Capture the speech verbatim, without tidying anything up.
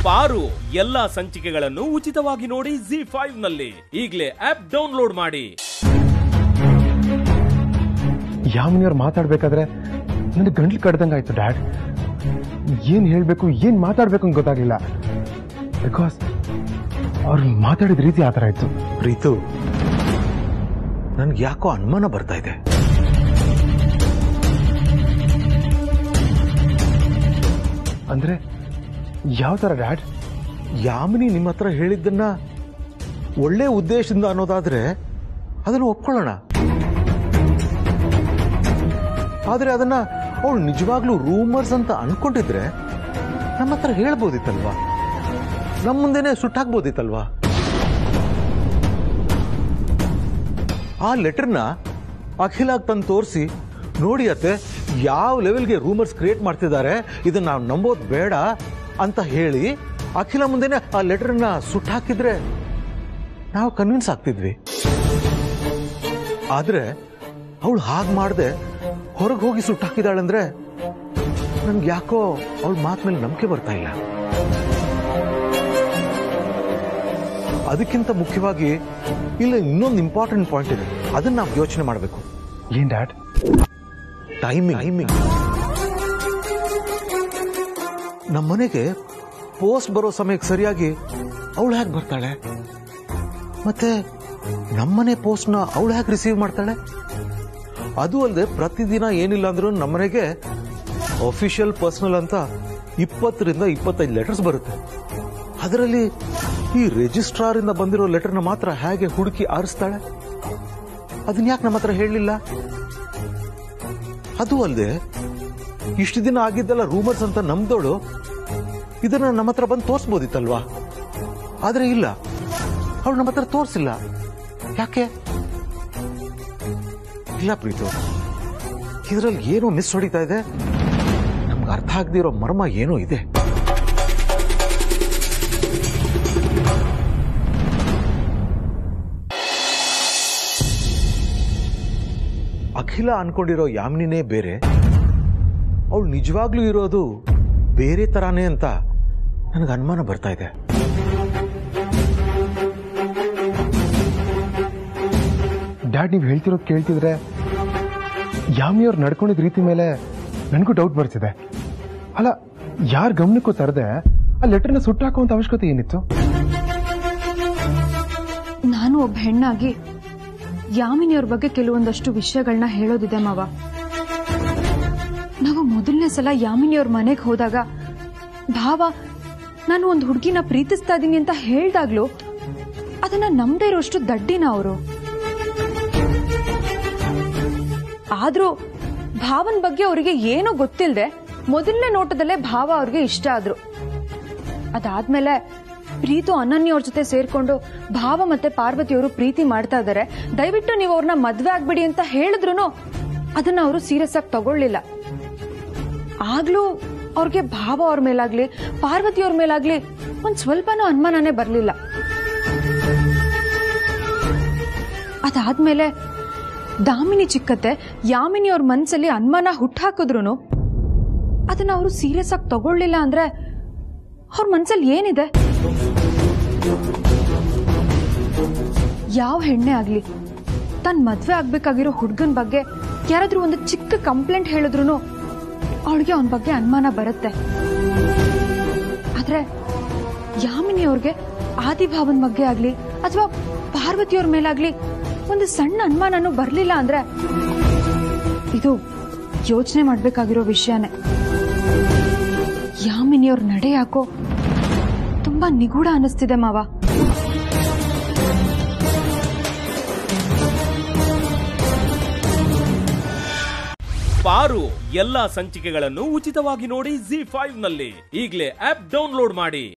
ಪಾರು ಎಲ್ಲಾ ಸಂಚಿಕೆಗಳನ್ನು ಉಚಿತವಾಗಿ ನೋಡಿ ಜಿ ಫೈವ್ ನಲ್ಲಿ ಈಗಲೇ ಆಪ್ ಡೌನ್ಲೋಡ್ ಮಾಡಿ. ಯಾಮಿನಿಯವ್ರು ಮಾತಾಡ್ಬೇಕಾದ್ರೆ ನನಗೆ ಗಂಟ್ಲು ಕಡ್ದಂಗಾಯ್ತು ಡ್ಯಾಡ್. ಏನ್ ಹೇಳ್ಬೇಕು ಏನ್ ಮಾತಾಡ್ಬೇಕು ಅಂತ ಗೊತ್ತಾಗ್ಲಿಲ್ಲ. ಬಿಕಾಸ್ ಅವ್ರು ಮಾತಾಡಿದ ರೀತಿ ಆತರ ಇತ್ತು. ಪ್ರೀತು, ನನ್ಗೆ ಯಾಕೋ ಅನುಮಾನ ಬರ್ತಾ ಇದೆ. ಅಂದ್ರೆ ಯಾವ ತರ ಡ್ಯಾಡ್? ಯಾಮಿನಿ ನಿಮ್ಮ ಹತ್ರ ಹೇಳಿದ್ದನ್ನ ಒಳ್ಳೆ ಉದ್ದೇಶದಿಂದ ಅನ್ನೋದಾದ್ರೆ ಅದನ್ನು ಒಪ್ಕೊಳ್ಳೋಣ. ಆದ್ರೆ ಅದನ್ನ ಅವಳು ನಿಜವಾಗ್ಲೂ ರೂಮರ್ಸ್ ಅಂತ ಅನ್ಕೊಂಡಿದ್ರೆ ನಮ್ಮ ಹತ್ರ ಹೇಳ್ಬೋದಿತ್ತಲ್ವಾ, ನಮ್ಮ ಮುಂದೆನೆ ಸುಟ್ಟಾಕ್ಬೋದಿತ್ತಲ್ವಾ. ಆ ಲೆಟರ್ನ ಅಖಿಲಾಗ್ ತಂದು ತೋರಿಸಿ, ನೋಡಿ ಅತ್ತೆ ಯಾವ ಲೆವೆಲ್ಗೆ ರೂಮರ್ಸ್ ಕ್ರಿಯೇಟ್ ಮಾಡ್ತಿದ್ದಾರೆ, ಇದನ್ನ ನಾವು ನಂಬೋದು ಬೇಡ ಅಂತ ಹೇಳಿ ಅಖಿಲ ಮುಂದೆನೆ ಆ ಲೆಟರ್ನ ಸುಟ್ಟಾಕಿದ್ರೆ ನಾವು ಕನ್ವಿನ್ಸ್ ಆಗ್ತಿದ್ವಿ. ಆದ್ರೆ ಅವಳು ಹಾಗೆ ಮಾಡದೆ ಹೊರಗೆ ಹೋಗಿ ಸುಟ್ಟಾಕಿದಾಳಂದ್ರೆ ನನ್ಗೆ ಯಾಕೋ ಅವಳ ಮಾತು ಮೇಲೆ ನಂಬಿಕೆ ಬರ್ತಾ ಇಲ್ಲ. ಅದಕ್ಕಿಂತ ಮುಖ್ಯವಾಗಿ ಇಲ್ಲ ಇನ್ನೊಂದು ಇಂಪಾರ್ಟೆಂಟ್ ಪಾಯಿಂಟ್ ಇದೆ, ಅದನ್ನ ನಾವು ಯೋಚನೆ ಮಾಡಬೇಕು. ಏನ್ ಡ್ಯಾಡ್? ಟೈಮಿಂಗ್ ಟೈಮಿಂಗ್ ನಮ್ಮ ಮನೆಗೆ ಪೋಸ್ಟ್ ಬರೋ ಸಮಯಕ್ಕೆ ಸರಿಯಾಗಿ ಅವಳು ಹೇಗೆ ಬರ್ತಾಳೆ, ಮತ್ತೆ ನಮ್ಮನೆ ಪೋಸ್ಟ್ನ ಅವಳು ಹೇಗೆ ರಿಸೀವ್ ಮಾಡ್ತಾಳೆ? ಅದು ಅಲ್ಲದೆ ಪ್ರತಿದಿನ ಏನಿಲ್ಲ ಅಂದ್ರೂ ನಮ್ಮನೆಗೆ ಅಫಿಷಿಯಲ್ ಪರ್ಸನಲ್ ಅಂತ ಇಪ್ಪತ್ತರಿಂದ ಇಪ್ಪತ್ತೈದು ಲೆಟರ್ಸ್ ಬರುತ್ತೆ. ಅದರಲ್ಲಿ ಈ ರಿಜಿಸ್ಟ್ರಾರ್ ಇಂದ ಬಂದಿರೋ ಲೆಟರ್ನ ಮಾತ್ರ ಹೇಗೆ ಹುಡುಕಿ ಆರಿಸ್ತಾಳೆ? ಅದನ್ನ ಯಾಕೆ ನಮ್ಮ ಹತ್ರ ಹೇಳಲಿಲ್ಲ? ಅದು ಅಲ್ಲದೆ ಇಷ್ಟು ದಿನ ಆಗಿದ್ದೆಲ್ಲ ರೂಮರ್ಸ್ ಅಂತ ನಂಬ್ದೋಳು ಇದನ್ನ ನಮ್ಮ ಹತ್ರ ಬಂದು ತೋರಿಸಬಹುದಿತ್ತಲ್ವಾ. ಆದ್ರೆ ಇಲ್ಲ, ಅವಳು ನಮ್ಮ ಹತ್ರ ತೋರಿಸಿಲ್ಲ. ಯಾಕೆ? ಇಲ್ಲ ಪ್ರೀತು, ಇದರಲ್ಲಿ ಏನೋ ಮಿಸ್ ಹೊಡಿತಾ ಇದೆ. ನಮ್ಗೆ ಅರ್ಥ ಆಗದಿರೋ ಮರ್ಮ ಏನೋ ಇದೆ. ಅಖಿಲ ಅನ್ಕೊಂಡಿರೋ ಯಾಮಿನಿನೇ ಬೇರೆ, ಅವಳು ನಿಜವಾಗ್ಲೂ ಇರೋದು ಬೇರೆ ತರಾನೇ ಅಂತ ನನಗೆ ಅನುಮಾನ ಬರ್ತಾ ಇದೆ. ಡ್ಯಾಡ್, ನೀವು ಹೇಳ್ತಿರೋದು ಕೇಳ್ತಿದ್ರೆ ಯಾಮಿನಿಯವ್ರು ನಡ್ಕೊಂಡಿದ್ ರೀತಿ ಮೇಲೆ ನನಗೂ ಡೌಟ್ ಬರ್ತಿದೆ. ಅಲ್ಲ, ಯಾರ ಗಮನಕ್ಕೂ ತರದೆ ಆ ಲೆಟರ್ನ ಸುಟ್ಟಾಕುವಂತ ಅವಶ್ಯಕತೆ ಏನಿತ್ತು? ನಾನು ಒಬ್ಬ ಹೆಣ್ಣಾಗಿ ಯಾಮಿನಿಯವ್ರ ಬಗ್ಗೆ ಕೆಲವೊಂದಷ್ಟು ವಿಷಯಗಳನ್ನ ಹೇಳೋದಿದೆ ಮಾವ. ನಾವು ಮೊದಲನೇ ಸಲ ಯಾಮಿನಿಯವ್ರ ಮನೆಗೆ ಹೋದಾಗ ಭಾವ ನಾನು ಒಂದು ಹುಡುಗಿನ ಪ್ರೀತಿಸ್ತಾ ಇದೀನಿ ಅಂತ ಹೇಳ್ದಾಗ್ಲೂ ಅದನ್ನ ನಂಬದೇ ಇರೋಷ್ಟು ದಡ್ಡಿನ ಅವರು. ಆದ್ರೂ ಭಾವನ್ ಬಗ್ಗೆ ಅವರಿಗೆ ಏನೋ ಗೊತ್ತಿಲ್ಲದೆ ಮೊದಲನೇ ನೋಟದಲ್ಲೇ ಭಾವ ಅವ್ರಿಗೆ ಇಷ್ಟ ಆದ್ರು. ಅದಾದ್ಮೇಲೆ ಪ್ರೀತು ಅನನ್ಯ ಅವ್ರ ಜೊತೆ ಸೇರ್ಕೊಂಡು ಭಾವ ಮತ್ತೆ ಪಾರ್ವತಿಯವರು ಪ್ರೀತಿ ಮಾಡ್ತಾ ಇದ್ದಾರೆ, ದಯವಿಟ್ಟು ನೀವು ಅವ್ರನ್ನ ಮದ್ವೆ ಆಗ್ಬಿಡಿ ಅಂತ ಹೇಳಿದ್ರು ಅದನ್ನ ಅವರು ಸೀರಿಯಸ್ ಆಗಿ ತಗೊಳ್ಳಿಲ್ಲ. ಆಗ್ಲೂ ಅವ್ರಿಗೆ ಭಾವ ಅವ್ರ ಮೇಲಾಗ್ಲಿ ಪಾರ್ವತಿಯವ್ರ ಮೇಲಾಗ್ಲಿ ಒಂದ್ ಸ್ವಲ್ಪನೂ ಅನುಮಾನನೇ ಬರ್ಲಿಲ್ಲ. ಅದಾದ್ಮೇಲೆ ದಾಮಿನಿ ಚಿಕ್ಕತ್ತೆ ಯಾಮಿನಿ ಅವ್ರ ಮನ್ಸಲ್ಲಿ ಅನುಮಾನ ಹುಟ್ಟಾಕಿದ್ರು ಅದನ್ನ ಅವರು ಸೀರಿಯಸ್ ಆಗಿ ತಗೊಳ್ಳಿಲ್ಲ ಅಂದ್ರೆ ಅವ್ರ ಮನ್ಸಲ್ಲಿ ಏನಿದೆ? ಯಾವ ಹೆಣ್ಣೆ ಆಗ್ಲಿ ತನ್ ಮದ್ವೆ ಆಗ್ಬೇಕಾಗಿರೋ ಹುಡ್ಗನ್ ಬಗ್ಗೆ ಯಾರಾದ್ರೂ ಒಂದು ಚಿಕ್ಕ ಕಂಪ್ಲೇಂಟ್ ಹೇಳಿದ್ರು ಅವಳಿಗೆ ಅವನ ಬಗ್ಗೆ ಅನುಮಾನ ಬರುತ್ತೆ. ಆದ್ರೆ ಯಾಮಿನಿ ಅವ್ರಿಗೆ ಆದಿಭಾವನ್ ಬಗ್ಗೆ ಆಗ್ಲಿ ಅಥವಾ ಪಾರ್ವತಿಯವ್ರ ಮೇಲಾಗ್ಲಿ ಒಂದು ಸಣ್ಣ ಅನುಮಾನನೂ ಬರ್ಲಿಲ್ಲ ಅಂದ್ರೆ ಇದು ಯೋಚನೆ ಮಾಡ್ಬೇಕಾಗಿರೋ ವಿಷಯನೇ. ಯಾಮಿನಿಯವ್ರ ನಡೆ ಯಾಕೋ ತುಂಬಾ ನಿಗೂಢ ಅನಿಸ್ತಿದೆ ಮಾವ. ಪಾರು ಎಲ್ಲಾ ಸಂಚಿಕೆಗಳನ್ನು ಉಚಿತವಾಗಿ ನೋಡಿ ಜಿ ಫೈವ್ ನಲ್ಲಿ ಈಗಲೇ ಆಪ್ ಡೌನ್ಲೋಡ್ ಮಾಡಿ.